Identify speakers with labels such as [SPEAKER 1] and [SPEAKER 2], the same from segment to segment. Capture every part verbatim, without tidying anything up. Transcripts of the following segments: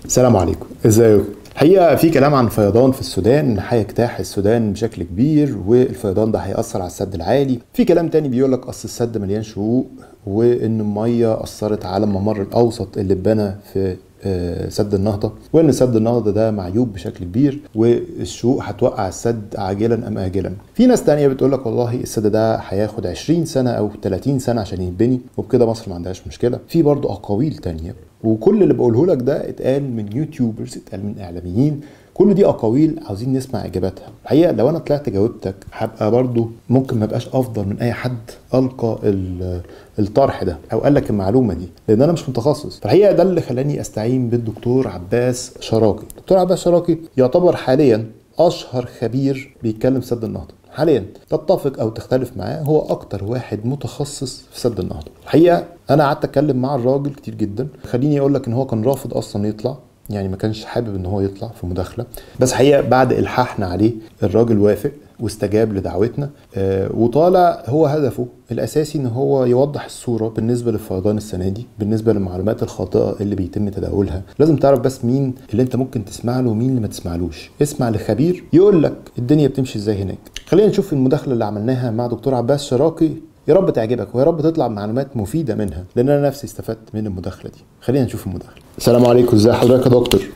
[SPEAKER 1] السلام عليكم، ازيكم؟ الحقيقه في كلام عن فيضان في السودان هيجتاح السودان بشكل كبير، والفيضان ده هيأثر على السد العالي. في كلام تاني بيقول لك اصل السد مليان شقوق، وان الميه اثرت على الممر الاوسط اللي اتبنى في سد النهضه، وان سد النهضه ده معيوب بشكل كبير، والشقوق هتوقع السد عاجلا ام اجلا. في ناس تانية بتقول لك والله السد ده هياخد عشرين سنه او ثلاثين سنه عشان يتبني، وبكده مصر ما عندهاش مشكله. في برضه اقاويل تانية، وكل اللي بقوله لك ده اتقال من يوتيوبرز، اتقال من اعلاميين. كل دي اقاويل عاوزين نسمع اجاباتها. الحقيقه لو انا طلعت جاوبتك هبقى برضو ممكن ما ابقاش افضل من اي حد القى الطرح ده او قال لك المعلومه دي، لان انا مش متخصص. الحقيقه ده اللي خلاني استعين بالدكتور عباس شراقي. الدكتور عباس شراقي يعتبر حاليا اشهر خبير بيتكلم في سد النهضه حاليا. تتفق او تختلف معاه، هو اكتر واحد متخصص في سد النهضه. الحقيقه انا قعدت اتكلم مع الراجل كتير جدا. خليني اقول لك ان هو كان رافض اصلا يطلع، يعني ما كانش حابب ان هو يطلع في مداخله، بس حقيقه بعد الحاحنا عليه الراجل وافق واستجاب لدعوتنا. آه وطالع هو هدفه الاساسي ان هو يوضح الصوره بالنسبه للفيضان السنه دي، بالنسبه للمعلومات الخاطئه اللي بيتم تداولها. لازم تعرف بس مين اللي انت ممكن تسمع له ومين اللي ما تسمعلوش. اسمع لخبير يقول لك الدنيا بتمشي ازاي هناك. خلينا نشوف المداخله اللي عملناها مع دكتور عباس شراقي، يا رب تعجبك ويا رب تطلع معلومات مفيده منها، لان انا نفسي استفدت من المداخله دي. خلينا نشوف المداخله. السلام عليكم، ازي حضرتك يا دكتور؟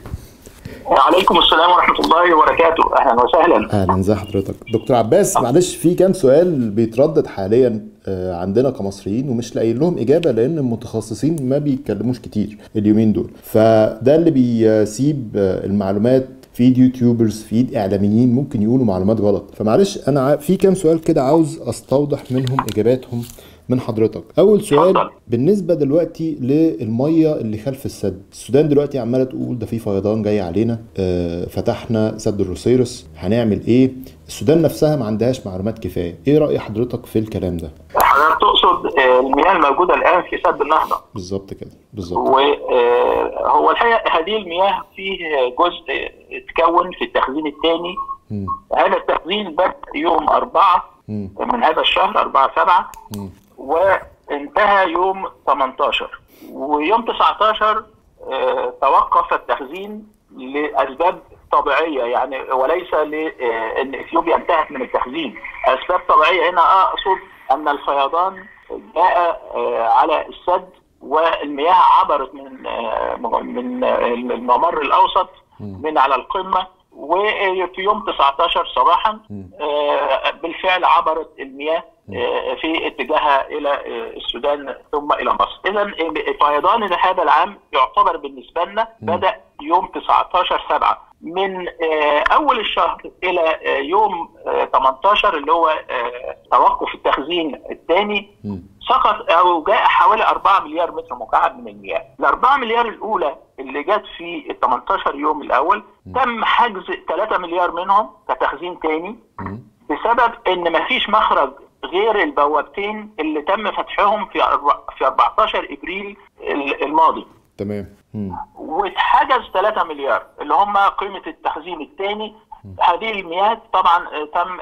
[SPEAKER 2] وعليكم السلام ورحمه الله وبركاته. اهلا وسهلا.
[SPEAKER 1] اهلا، ازي حضرتك دكتور عباس؟ معلش في كام سؤال بيتردد حاليا عندنا كمصريين ومش لاقيين لهم اجابه، لان المتخصصين ما بيتكلموش كتير اليومين دول، فده اللي بيسيب المعلومات في ايد يوتيوبرز، في ايد اعلاميين ممكن يقولوا معلومات غلط. فمعلش انا في كام سؤال كده عاوز استوضح منهم اجاباتهم من حضرتك. اول سؤال بالنسبه دلوقتي للميه اللي خلف السد. السودان دلوقتي عماله تقول ده في فيضان جاي علينا، آه فتحنا سد الروسيرس، هنعمل ايه؟ السودان نفسها ما عندهاش معلومات كفايه. ايه راي حضرتك في الكلام ده؟
[SPEAKER 2] حضرتك تقصد المياه الموجوده الان في سد النهضه؟
[SPEAKER 1] بالظبط كده، بالظبط.
[SPEAKER 2] وهو الحقيقه هذه المياه فيه جزء اتكون في التخزين الثاني. هذا التخزين بدا يوم أربعة م. من هذا الشهر، أربعة سبعة، وانتهى يوم ثمانية عشر، ويوم تسعة عشر اه توقف التخزين لاسباب طبيعيه، يعني وليس لان اثيوبيا انتهت من التخزين. اسباب طبيعيه هنا اقصد ان الفيضان جاء اه على السد، والمياه عبرت من اه من الممر الاوسط من على القمه، وفي يوم تسعة عشر صباحا بالفعل عبرت المياه في اتجاهها الى السودان ثم الى مصر. اذا فيضان هذا العام يعتبر بالنسبه لنا بدا يوم تسعة عشر سبعة، من اول الشهر الى يوم ثمانية عشر اللي هو توقف التخزين الثاني، سقط او جاء حوالي أربعة مليار متر مكعب من المياه. ال أربعة مليار الاولى اللي جت في ال ثمانية عشر يوم الاول تم حجز ثلاثة مليار منهم كتخزين ثاني، بسبب ان مفيش مخرج غير البوابتين اللي تم فتحهم في في أربعة عشر ابريل الماضي.
[SPEAKER 1] تمام.
[SPEAKER 2] واتحجز ثلاثة مليار اللي هم قيمه التخزين الثاني. هذه المياه طبعا تم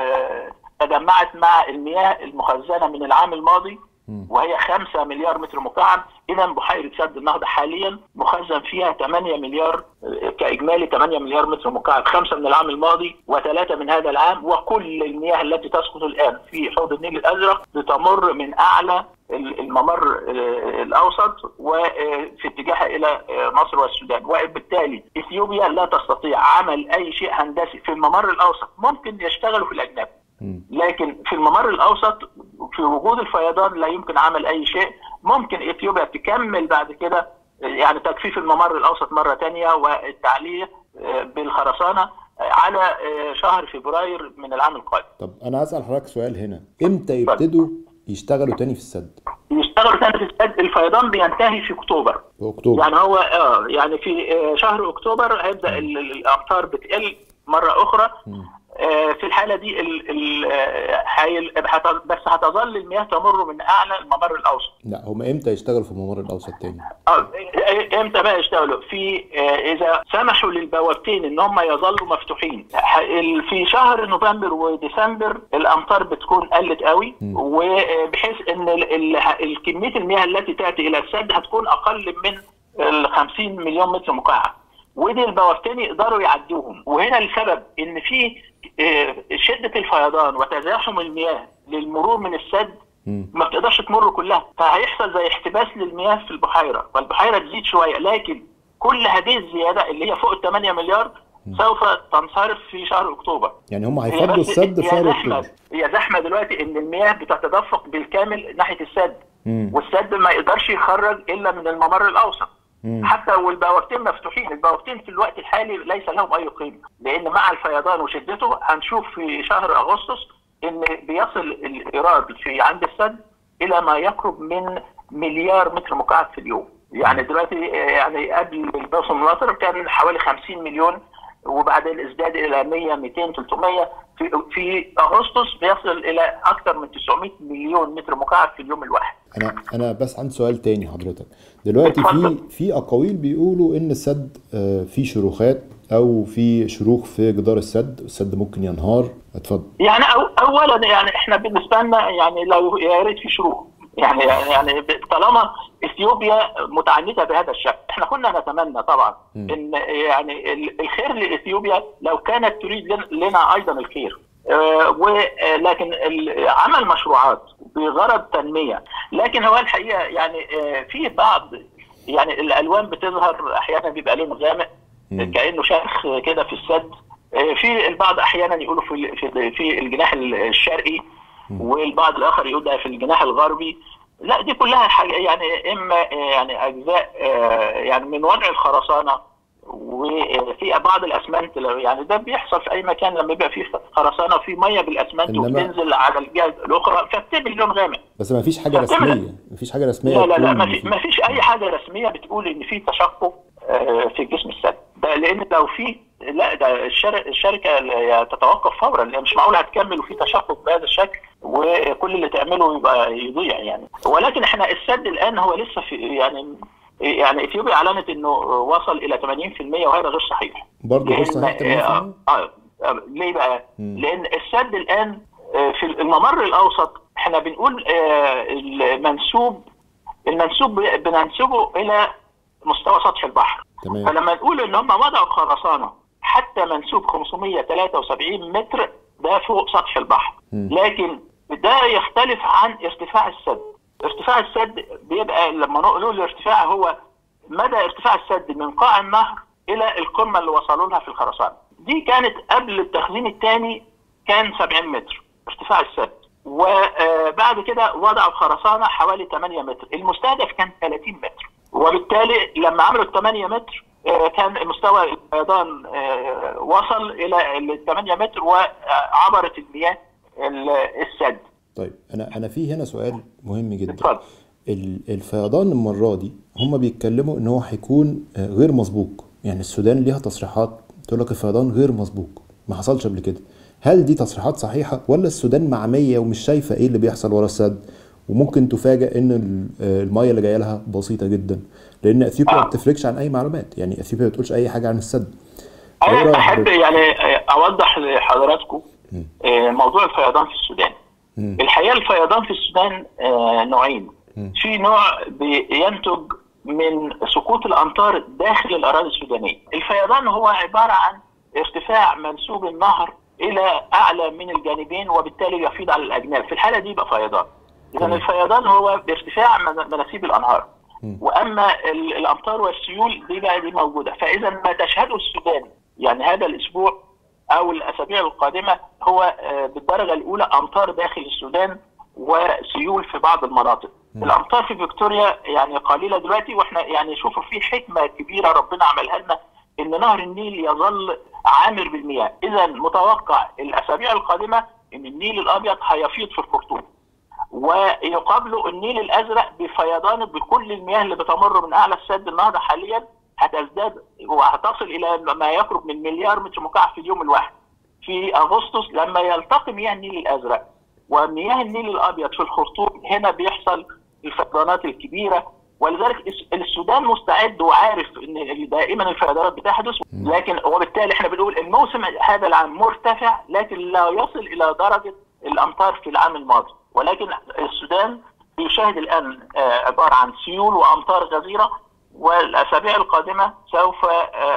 [SPEAKER 2] تجمعت مع المياه المخزنه من العام الماضي، وهي خمسة مليار متر مكعب. اذا بحيره سد النهضه حاليا مخزن فيها ثمانية مليار كاجمالي، ثمانية مليار متر مكعب، خمسة من العام الماضي وثلاثة من هذا العام. وكل المياه التي تسقط الان في حوض النيل الازرق بتمر من اعلى الممر الاوسط وفي اتجاهها الى مصر والسودان، وبالتالي اثيوبيا لا تستطيع عمل اي شيء هندسي في الممر الاوسط. ممكن يشتغلوا في الاجنبي، لكن في الممر الاوسط في وجود الفيضان لا يمكن عمل اي شيء. ممكن اثيوبيا تكمل بعد كده يعني تجفيف الممر الاوسط مره ثانيه والتعليق بالخرسانه على شهر فبراير من العام القادم.
[SPEAKER 1] طب انا هسال حضرتك سؤال هنا، امتى يبتدوا يشتغلوا تاني في السد؟
[SPEAKER 2] يشتغلوا تاني في السد الفيضان بينتهي في اكتوبر.
[SPEAKER 1] في اكتوبر
[SPEAKER 2] يعني هو اه يعني في شهر اكتوبر هيبدا الامطار بتقل مره اخرى. م. في الحاله دي ال ال بس هتظل المياه تمر من اعلى الممر الاوسط.
[SPEAKER 1] لا هم امتى يشتغلوا في الممر الاوسط تاني؟
[SPEAKER 2] اه امتى بقى يشتغلوا؟ في اذا سمحوا للبوابتين ان هم يظلوا مفتوحين. في شهر نوفمبر وديسمبر الامطار بتكون قلت قوي، وبحيث ان كميه المياه التي تاتي الى السد هتكون اقل من ال خمسين مليون متر مكعب. ودي البوابتين يقدروا يعدوهم. وهنا السبب ان في شده الفيضان وتزاحم المياه للمرور من السد ما بتقدرش تمر كلها، فهيحصل زي احتباس للمياه في البحيره، فالبحيره تزيد شويه، لكن كل هذه الزياده اللي هي فوق ال ثمانية مليار سوف تنصرف في شهر اكتوبر.
[SPEAKER 1] يعني هم هيفضوا السد في شهر اكتوبر.
[SPEAKER 2] هي زحمه دلوقتي ان المياه بتتدفق بالكامل ناحيه السد، مم. والسد ما يقدرش يخرج الا من الممر الاوسط. مم. حتى والبوابتين مفتوحين، البوابتين في الوقت الحالي ليس لهم اي قيمه، لان مع الفيضان وشدته هنشوف في شهر اغسطس ان بيصل الايراد في عند السد الى ما يقرب من مليار متر مكعب في اليوم. يعني دلوقتي يعني قبل الموسم المطر كان حوالي خمسين مليون، وبعدين ازداد الى مية مئتين ثلاثمية، في في اغسطس بيصل الى اكثر من تسعمئة مليون متر مكعب في اليوم الواحد.
[SPEAKER 1] انا انا بس عندي سؤال تاني حضرتك. دلوقتي في في اقاويل بيقولوا ان السد في شروخات او في شروخ في جدار السد، السد ممكن ينهار. اتفضل.
[SPEAKER 2] يعني أو اولا يعني احنا بالنسبه لنا يعني لو يا ريت في شروخ، يعني يعني طالما اثيوبيا متعنته بهذا الشكل، احنا كنا نتمنى طبعا م. ان يعني الخير لاثيوبيا لو كانت تريد لنا ايضا الخير، آه ولكن عمل مشروعات بغرض تنميه، لكن هو الحقيقه يعني آه في بعض يعني الالوان بتظهر احيانا بيبقى لون غامق كانه شرخ كده في السد، آه في البعض احيانا يقولوا في في في الجناح الشرقي، والبعض الاخر يقول ده في الجناح الغربي. لا دي كلها حاجه يعني اما يعني اجزاء يعني من وضع الخرسانه، وفي بعض الاسمنت يعني ده بيحصل في اي مكان لما يبقى فيه خرسانه وفي ميه بالاسمنت وبتنزل على الجهه الاخرى فبتعمل لون غامق.
[SPEAKER 1] بس ما فيش حاجه رسميه، ما فيش حاجه رسميه.
[SPEAKER 2] لا لا لا ما, في ما فيش اي حاجه رسميه بتقول ان في تشقق في جسم السد ده، لان لو في لا ده الشركه تتوقف فورا، لان مش معقول هتكمل وفي تشقق بهذا الشكل وكل اللي تعمله يبقى يضيع يعني. ولكن احنا السد الان هو لسه في يعني يعني اثيوبيا اعلنت انه وصل الى ثمانين بالمئة وهذا غير صحيح.
[SPEAKER 1] برضه غير صحيح
[SPEAKER 2] آه آه آه ليه بقى؟ مم. لان السد الان في الممر الاوسط احنا بنقول آه المنسوب المنسوب بننسبه الى مستوى سطح البحر. تمام. فلما نقول ان هم وضعوا خرسانه حتى منسوب خمسمئة وثلاثة وسبعين متر ده فوق سطح البحر، م. لكن ده يختلف عن ارتفاع السد. ارتفاع السد بيبقى لما نقول الارتفاع هو مدى ارتفاع السد من قاع النهر الى القمه اللي وصلوا لها في الخرسانه. دي كانت قبل التخزين الثاني كان سبعين متر ارتفاع السد، وبعد كده وضعوا خرسانه حوالي ثمانية متر، المستهدف كان ثلاثين متر، وبالتالي لما عملوا ثمانية متر كان مستوى الفيضان وصل الى ثمانية متر وعبرت المياه السد.
[SPEAKER 1] طيب انا انا في هنا سؤال مهم جدا. اتفضل. الفيضان المره دي هم بيتكلموا ان هو هيكون غير مسبوق، يعني السودان ليها تصريحات تقول لك الفيضان غير مسبوق، ما حصلش قبل كده. هل دي تصريحات صحيحه ولا السودان معميه ومش شايفه ايه اللي بيحصل ورا السد، وممكن تفاجئ ان الميه اللي جايه لها بسيطه جدا، لان اثيوبيا ما آه. بتفرقش عن اي معلومات، يعني اثيوبيا ما بتقولش اي حاجه عن السد.
[SPEAKER 2] انا احب يعني اوضح لحضراتكم موضوع الفيضان في السودان. م. الحقيقه الفيضان في السودان نوعين. م. في نوع بينتج من سقوط الامطار داخل الاراضي السودانيه. الفيضان هو عباره عن ارتفاع منسوب النهر الى اعلى من الجانبين وبالتالي يفيض على الاجناب، في الحاله دي يبقى فيضان. إذا الفيضان هو بارتفاع مناسيب الأنهار، وأما الأمطار والسيول دي بقى دي موجودة. فإذا ما تشهده السودان يعني هذا الأسبوع أو الأسابيع القادمة هو بالدرجة الأولى أمطار داخل السودان وسيول في بعض المناطق. الأمطار في فيكتوريا يعني قليلة دلوقتي، وإحنا يعني شوفوا في حكمة كبيرة ربنا عملها لنا إن نهر النيل يظل عامر بالمياه. إذا متوقع الأسابيع القادمة إن النيل الأبيض هيفيض في الخرطوم، ويقابله النيل الازرق بفيضان بكل المياه اللي بتمر من اعلى السد النهضه حاليا هتزداد وهتصل الى ما يقرب من مليار متر مكعب في اليوم الواحد. في اغسطس لما يلتقي مياه النيل الازرق ومياه النيل الابيض في الخرطوم هنا بيحصل الفيضانات الكبيره، ولذلك السودان مستعد وعارف ان دائما الفيضانات بتحدث، لكن وبالتالي احنا بنقول الموسم هذا العام مرتفع لكن لا يصل الى درجه الامطار في العام الماضي. ولكن السودان بيشاهد الان عباره عن سيول وامطار غزيره والاسابيع القادمه سوف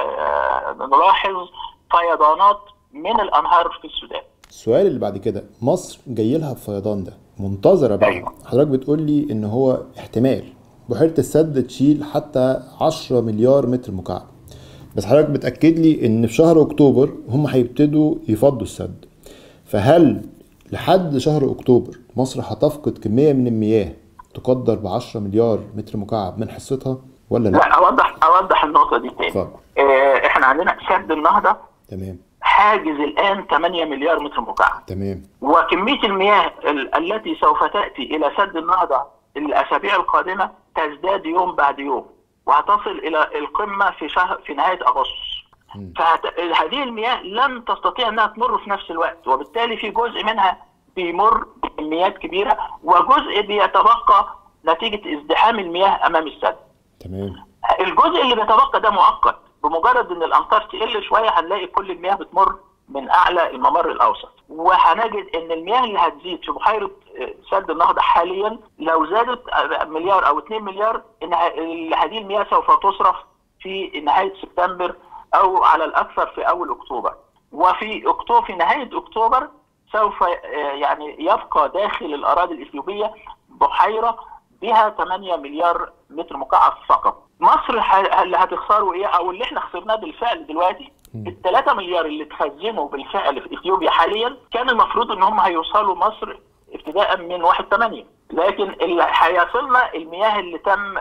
[SPEAKER 2] نلاحظ فيضانات من الانهار في السودان.
[SPEAKER 1] السؤال اللي بعد كده، مصر جاي لها الفيضان ده منتظره بقى. أيوة. حضرتك بتقول لي ان هو احتمال بحيره السد تشيل حتى عشرة مليار متر مكعب، بس حضرتك بتاكد لي ان في شهر اكتوبر هم هيبتدوا يفضوا السد، فهل لحد شهر اكتوبر مصر هتفقد كميه من المياه تقدر ب عشرة مليار متر مكعب من حصتها ولا لا؟
[SPEAKER 2] لا، اوضح اوضح النقطه دي تاني.
[SPEAKER 1] اتفضل.
[SPEAKER 2] اه احنا عندنا سد النهضه
[SPEAKER 1] تمام
[SPEAKER 2] حاجز الان ثمانية مليار متر مكعب.
[SPEAKER 1] تمام.
[SPEAKER 2] وكميه المياه ال التي سوف تاتي الى سد النهضه الاسابيع القادمه تزداد يوم بعد يوم، وهتصل الى القمه في شهر في نهايه اغسطس. فهذه المياه لن تستطيع انها تمر في نفس الوقت، وبالتالي في جزء منها بيمر بكميات كبيره، وجزء بيتبقى نتيجه ازدحام المياه امام السد.
[SPEAKER 1] تمام.
[SPEAKER 2] الجزء اللي بيتبقى ده مؤقت، بمجرد ان الامطار تقل شويه هنلاقي كل المياه بتمر من اعلى الممر الاوسط، وهنجد ان المياه اللي هتزيد في بحيره سد النهضه حاليا لو زادت مليار او اتنين مليار، ان هذه المياه سوف تصرف في نهايه سبتمبر او على الاكثر في اول اكتوبر. وفي اكتوبر في نهايه اكتوبر سوف يعني يبقى داخل الاراضي الاثيوبيه بحيره بها ثمانية مليار متر مكعب فقط. مصر اللي هتخسره ايه، او اللي احنا خسرناه بالفعل دلوقتي، ال ثلاثة مليار اللي اتخزنوا بالفعل في اثيوبيا حاليا كان المفروض ان هم هيوصلوا مصر ابتداء من واحد ثمانية، لكن اللي هيصلنا المياه اللي تم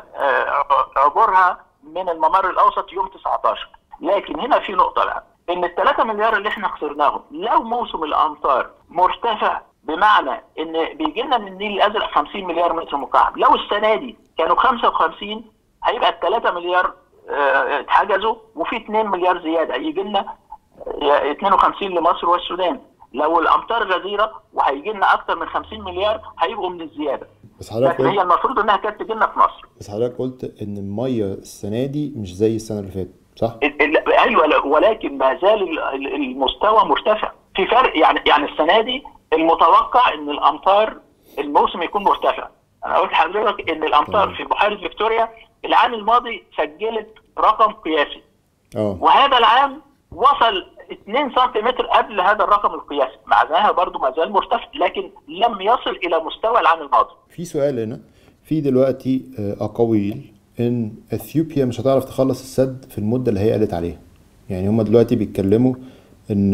[SPEAKER 2] عبورها من الممر الاوسط يوم تسعة عشر. لكن هنا في نقطه بقى، ان ال ثلاثة مليار اللي احنا خسرناهم لو موسم الامطار مرتفع، بمعنى ان بيجي لنا من النيل الازرق خمسين مليار متر مكعب، لو السنه دي كانوا خمسة وخمسين هيبقى ال ثلاثة مليار اه اتحجزوا، وفي اتنين مليار زياده يجي لنا اتنين وخمسين لمصر والسودان. لو الامطار غزيره وهيجي لنا اكثر من خمسين مليار هيبقوا من الزياده.
[SPEAKER 1] بس حضرتك
[SPEAKER 2] لكن هي المفروض انها كانت تجي لنا في مصر.
[SPEAKER 1] بس حضرتك قلت ان الميه السنه دي مش زي السنه اللي فاتت، صح؟
[SPEAKER 2] ايوه، ولكن ما زال المستوى مرتفع. في فرق، يعني يعني السنه دي المتوقع ان الامطار الموسم يكون مرتفع. انا قلت لحضرتك ان الامطار في بحيره فيكتوريا العام الماضي سجلت رقم قياسي.
[SPEAKER 1] اه
[SPEAKER 2] وهذا العام وصل اتنين سنتيمتر قبل هذا الرقم القياسي، مع ذلك برضه ما زال مرتفع، لكن لم يصل الى مستوى العام الماضي.
[SPEAKER 1] في سؤال هنا، في دلوقتي اقاويل ان اثيوبيا مش هتعرف تخلص السد في المده اللي هي قالت عليها. يعني هم دلوقتي بيتكلموا ان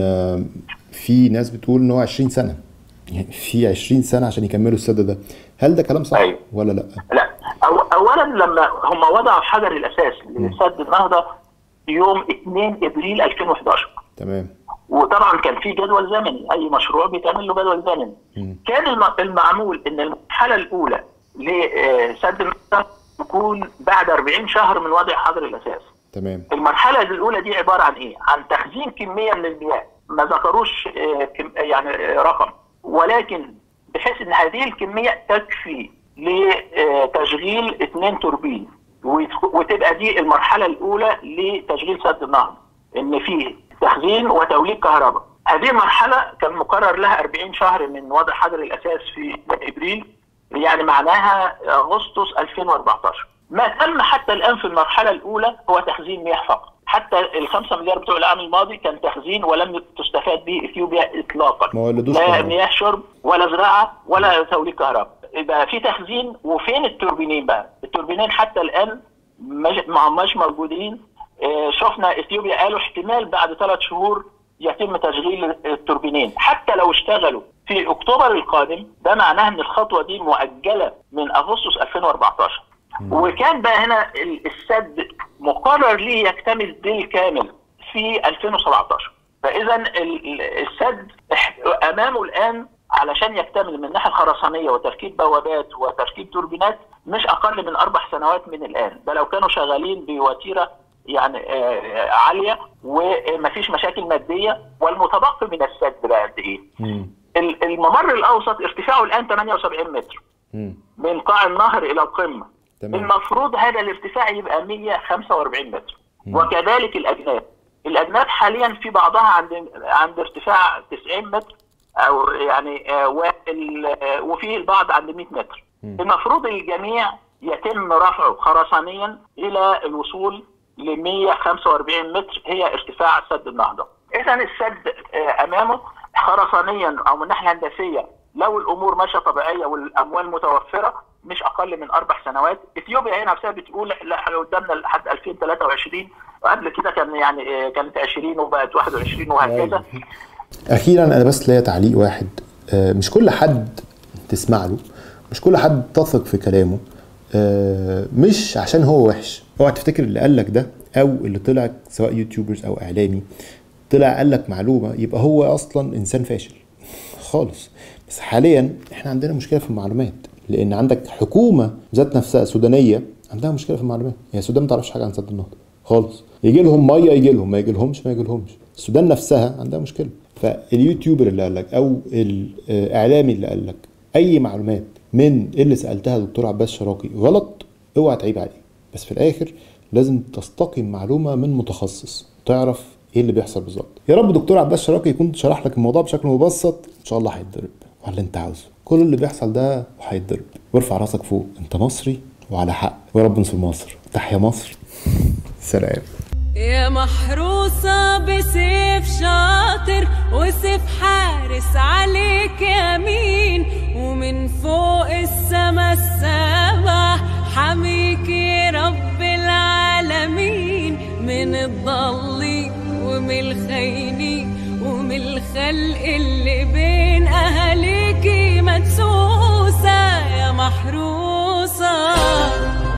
[SPEAKER 1] في ناس بتقول ان هو عشرين سنه، يعني في عشرين سنه عشان يكملوا السد ده. هل ده كلام صح؟ أيوة. ولا لا؟
[SPEAKER 2] لا، أو اولا لما هم وضعوا حجر الاساس لسد النهضه يوم اتنين ابريل ألفين وحداشر.
[SPEAKER 1] تمام.
[SPEAKER 2] وطبعا كان في جدول زمني، اي مشروع بيتعمل له جدول زمني. م. كان المعمول ان المرحله الاولى لسد النهضه تكون بعد أربعين شهر من وضع حجر الاساس.
[SPEAKER 1] تمام.
[SPEAKER 2] المرحله الاولى دي عباره عن ايه؟ عن تخزين كميه من المياه، ما ذكروش يعني رقم، ولكن بحيث ان هذه الكميه تكفي لتشغيل اثنين توربين، وتبقى دي المرحله الاولى لتشغيل سد النهضه، ان فيه تخزين وتوليد كهرباء. هذه المرحله كان مقرر لها أربعين شهر من وضع حجر الاساس في ابريل، يعني معناها اغسطس ألفين وأربعتاشر. ما تم حتى الان في المرحله الاولى هو تخزين مياه فقط. حتى الخمسة مليار بتوع العام الماضي كان تخزين ولم تستفاد به اثيوبيا اطلاقا، لا مياه شرب ولا زراعه ولا توليد كهرباء. يبقى في تخزين، وفين التوربينين بقى؟ التوربينين حتى الان مش موجودين. شفنا اثيوبيا قالوا احتمال بعد ثلاث شهور يتم تشغيل التوربينين، حتى لو اشتغلوا في اكتوبر القادم ده معناه ان الخطوه دي مؤجله من اغسطس ألفين وأربعتاشر. وكان بقى هنا السد مقرر ليه يكتمل بالكامل في ألفين وسبعتاشر. فاذا السد امامه الان علشان يكتمل من الناحيه الخرسانيه وتركيب بوابات وتركيب توربينات مش اقل من اربع سنوات من الان، ده لو كانوا شغالين بوتيره يعني عاليه ومفيش مشاكل ماديه. والمتبقي من السد بقى قد ايه؟ الممر الاوسط ارتفاعه الان ثمانية وسبعين متر من قاع النهر الى القمه. تمام. المفروض هذا الارتفاع يبقى مية وخمسة وأربعين متر. مم. وكذلك الاجناب الاجناب حاليا في بعضها عند عند ارتفاع تسعين متر، او يعني وفي البعض عند مية متر. مم. المفروض الجميع يتم رفعه خرسانيا الى الوصول ل مئة وخمسة وأربعين متر هي ارتفاع سد النهضه. اذا السد امامه خرسانيا او من الناحيه الهندسيه لو الامور ماشيه طبيعيه والاموال متوفره مش اقل من اربع سنوات. اثيوبيا هي نفسها بتقول لا احنا قدامنا لحد ألفين وثلاثة وعشرين، وقبل كده كان يعني كانت عشرين وبقت واحد وعشرين وهكذا.
[SPEAKER 1] اخيرا انا بس ليا تعليق واحد، مش كل حد تسمع له، مش كل حد تثق في كلامه، مش عشان هو وحش. اوعى تفتكر اللي قال لك ده او اللي طلع سواء يوتيوبرز او اعلامي طلع قال لك معلومه يبقى هو اصلا انسان فاشل خالص. بس حاليا احنا عندنا مشكله في المعلومات، لان عندك حكومه ذات نفسها سودانيه عندها مشكله في المعلومات. هي السودان ما تعرفش حاجه عن سد النهضه خالص، يجي لهم ميه يجي لهم، ما يجي لهمش ما يجي لهمش. السودان نفسها عندها مشكله. فاليوتيوبر اللي قال لك او الاعلامي اللي قال لك اي معلومات من اللي سالتها دكتور عباس شراقي غلط، اوعى تعيب عليه. بس في الاخر لازم تستقي معلومه من متخصص تعرف ايه اللي بيحصل بالظبط. يا رب دكتور عباس شراقي يكون شرح لك الموضوع بشكل مبسط، ان شاء الله هيتضرب ولا انت عاوزه. كل اللي بيحصل ده هيتضرب. وارفع راسك فوق، انت مصري وعلى حق، ويا رب ننصر مصر. تحيا مصر. سلام.
[SPEAKER 3] يا محروسة بسيف شاطر وسيف حارس عليك يمين، ومن فوق السما السبع حميك يا رب العالمين، من الضالين ومن الخاينين ومن الخلق اللي بين أهاليكي مدسوسة. يا محروسة